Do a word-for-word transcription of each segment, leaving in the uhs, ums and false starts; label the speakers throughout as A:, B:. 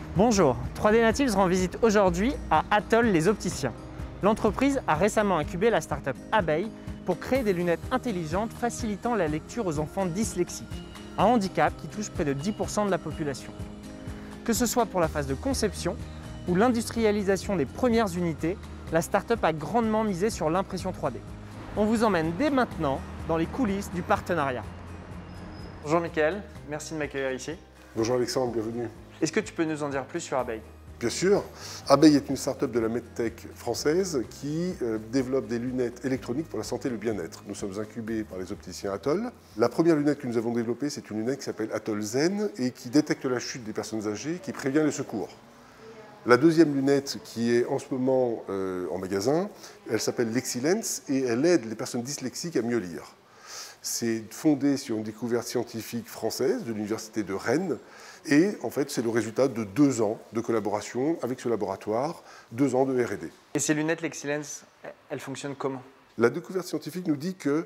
A: Bonjour, trois D Natives rend visite aujourd'hui à Atoll les opticiens. L'entreprise a récemment incubé la start-up Abeille pour créer des lunettes intelligentes facilitant la lecture aux enfants dyslexiques, un handicap qui touche près de dix pour cent de la population. Que ce soit pour la phase de conception ou l'industrialisation des premières unités, la start-up a grandement misé sur l'impression trois D. On vous emmène dès maintenant dans les coulisses du partenariat. Bonjour Mickaël, merci de m'accueillir ici.
B: Bonjour Alexandre, bienvenue.
A: Est-ce que tu peux nous en dire plus sur Abeille?
B: Bien sûr. Abeille est une start-up de la medtech française qui euh, développe des lunettes électroniques pour la santé et le bien-être. Nous sommes incubés par les opticiens Atoll. La première lunette que nous avons développée, c'est une lunette qui s'appelle Atoll Zen et qui détecte la chute des personnes âgées, qui prévient les secours. La deuxième lunette qui est en ce moment euh, en magasin, elle s'appelle Lexilens et elle aide les personnes dyslexiques à mieux lire. C'est fondé sur une découverte scientifique française de l'université de Rennes. Et en fait, c'est le résultat de deux ans de collaboration avec ce laboratoire, deux ans de R et D.
A: Et ces lunettes Lexilens, elles fonctionnent comment?
B: La découverte scientifique nous dit que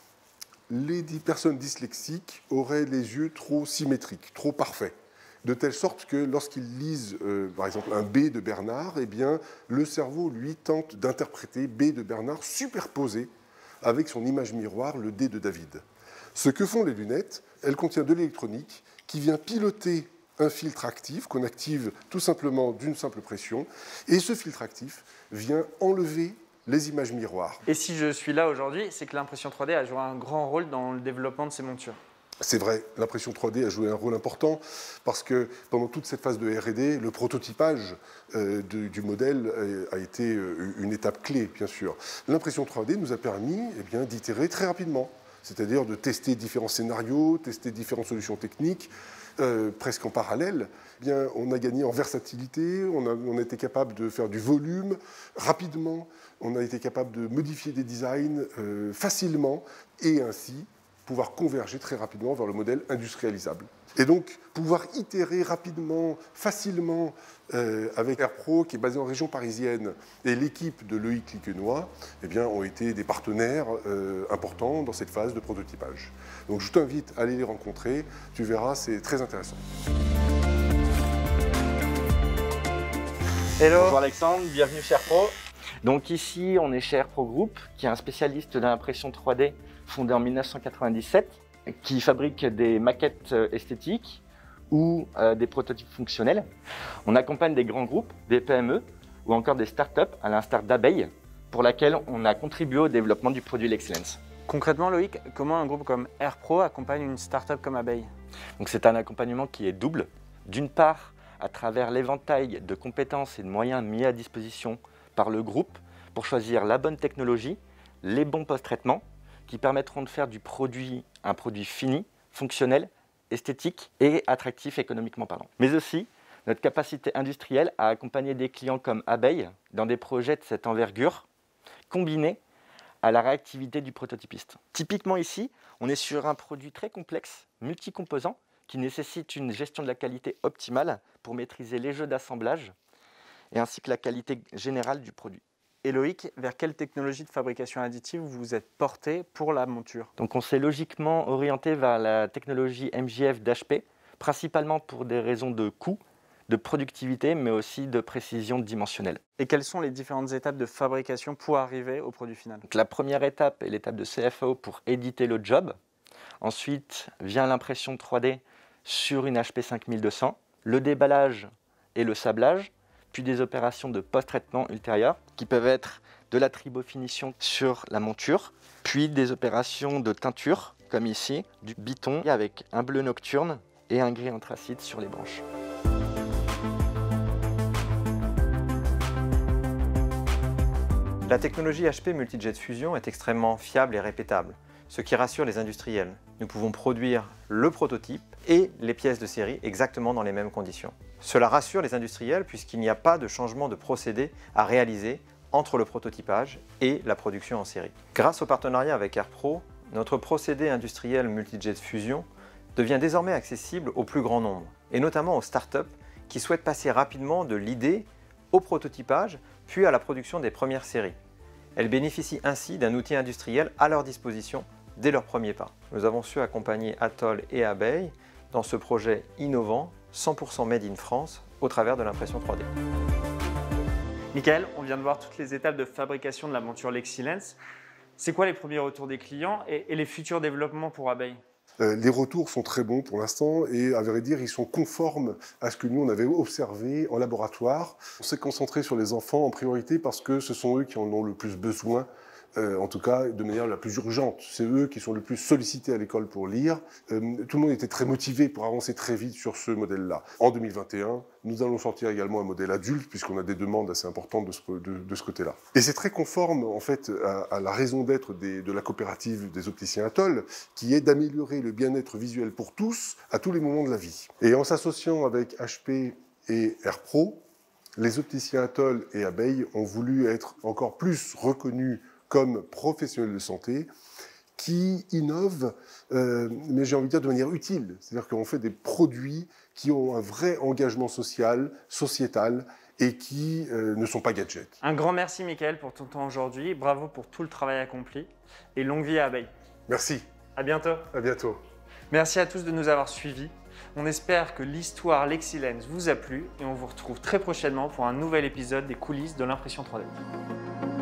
B: les personnes dyslexiques auraient les yeux trop symétriques, trop parfaits, de telle sorte que lorsqu'ils lisent, euh, par exemple, un B de Bernard, eh bien, le cerveau, lui, tente d'interpréter B de Bernard superposé avec son image miroir, le D de David. Ce que font les lunettes, elles contiennent de l'électronique qui vient piloter un filtre actif qu'on active tout simplement d'une simple pression, et ce filtre actif vient enlever les images miroirs.
A: Et si je suis là aujourd'hui, c'est que l'impression trois D a joué un grand rôle dans le développement de ces montures.
B: C'est vrai, l'impression trois D a joué un rôle important parce que pendant toute cette phase de R et D, le prototypage euh, de, du modèle a été une étape clé, bien sûr. L'impression trois D nous a permis eh bien, d'itérer très rapidement, c'est-à-dire de tester différents scénarios, tester différentes solutions techniques, euh, presque en parallèle. Eh bien, on a gagné en versatilité, on a, on a été capable de faire du volume rapidement, on a été capable de modifier des designs euh, facilement et ainsi pouvoir converger très rapidement vers le modèle industrialisable. Et donc, pouvoir itérer rapidement, facilement euh, avec AirPro, qui est basé en région parisienne, et l'équipe de Loïc Liquenois, eh bien, ont été des partenaires euh, importants dans cette phase de prototypage. Donc, je t'invite à aller les rencontrer. Tu verras, c'est très intéressant.
C: Hello. Bonjour Alexandre, bienvenue chez AirPro. Donc ici, on est chez AirPro Group, qui est un spécialiste de l'impression trois D fondé en mille neuf cent quatre-vingt-dix-sept, qui fabrique des maquettes esthétiques ou euh, des prototypes fonctionnels. On accompagne des grands groupes, des P M E ou encore des startups, à l'instar d'Abeille, pour laquelle on a contribué au développement du produit Lexilens.
A: Concrètement, Loïc, comment un groupe comme AirPro accompagne une startup comme Abeille?
C: Donc c'est un accompagnement qui est double. D'une part, à travers l'éventail de compétences et de moyens mis à disposition par le groupe pour choisir la bonne technologie, les bons post-traitements qui permettront de faire du produit un produit fini, fonctionnel, esthétique et attractif économiquement parlant. Mais aussi notre capacité industrielle à accompagner des clients comme Abeille dans des projets de cette envergure, combinés à la réactivité du prototypiste. Typiquement ici, on est sur un produit très complexe, multicomposant, qui nécessite une gestion de la qualité optimale pour maîtriser les jeux d'assemblage et ainsi que la qualité générale du produit.
A: Et Loïc, vers quelle technologie de fabrication additive vous vous êtes porté pour la monture?
C: Donc on s'est logiquement orienté vers la technologie M J F d'H P, principalement pour des raisons de coût, de productivité, mais aussi de précision dimensionnelle.
A: Et quelles sont les différentes étapes de fabrication pour arriver au produit final?
C: Donc la première étape est l'étape de C F A O pour éditer le job. Ensuite vient l'impression trois D sur une H P cinq mille deux cents, le déballage et le sablage, puis des opérations de post-traitement ultérieures qui peuvent être de la tribofinition sur la monture, puis des opérations de teinture, comme ici, du biton avec un bleu nocturne et un gris anthracite sur les branches.
D: La technologie H P Multijet Fusion est extrêmement fiable et répétable, ce qui rassure les industriels. Nous pouvons produire le prototype et les pièces de série exactement dans les mêmes conditions. Cela rassure les industriels puisqu'il n'y a pas de changement de procédé à réaliser entre le prototypage et la production en série. Grâce au partenariat avec AirPro, notre procédé industriel Multijet Fusion devient désormais accessible au plus grand nombre, et notamment aux startups qui souhaitent passer rapidement de l'idée au prototypage, puis à la production des premières séries. Elles bénéficient ainsi d'un outil industriel à leur disposition dès leurs premiers pas. Nous avons su accompagner Atoll et Abeille dans ce projet innovant, cent pour cent made in France, au travers de l'impression trois D.
A: Michael, on vient de voir toutes les étapes de fabrication de la monture LexiLens. C'est quoi les premiers retours des clients et, et les futurs développements pour Abeille?
B: Euh, les retours sont très bons pour l'instant et à vrai dire, ils sont conformes à ce que nous, on avait observé en laboratoire. On s'est concentré sur les enfants en priorité parce que ce sont eux qui en ont le plus besoin, euh, en tout cas de manière la plus urgente. C'est eux qui sont le plus sollicités à l'école pour lire. Euh, tout le monde était très motivé pour avancer très vite sur ce modèle-là. En deux mille vingt et un, nous allons sortir également un modèle adulte puisqu'on a des demandes assez importantes de ce, de, de ce côté-là. Et c'est très conforme en fait à, à la raison d'être de la coopérative des opticiens Atoll, qui est d'améliorer le bien-être visuel pour tous à tous les moments de la vie. Et en s'associant avec H P et AirPro, les opticiens Atoll et Abeille ont voulu être encore plus reconnus comme professionnels de santé qui innovent, euh, mais j'ai envie de dire de manière utile. C'est-à-dire qu'on fait des produits qui ont un vrai engagement social, sociétal, et qui euh, ne sont pas gadgets.
A: Un grand merci Michael pour ton temps aujourd'hui. Bravo pour tout le travail accompli et longue vie à Abeille.
B: Merci.
A: À bientôt.
B: À bientôt.
A: Merci à tous de nous avoir suivis. On espère que l'histoire LexiLens vous a plu et on vous retrouve très prochainement pour un nouvel épisode des coulisses de l'impression trois D.